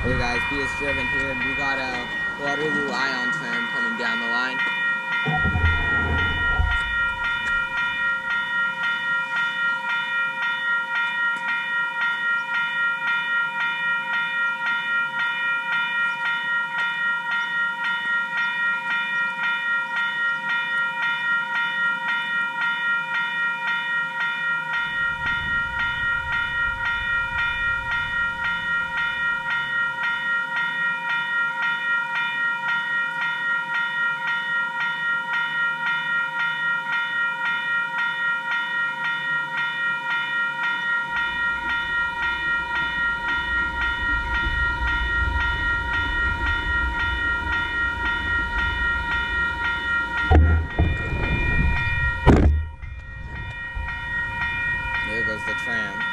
Hey guys, BS Driven here, and we got a Waterloo Ion tram coming down the line. There goes the tram.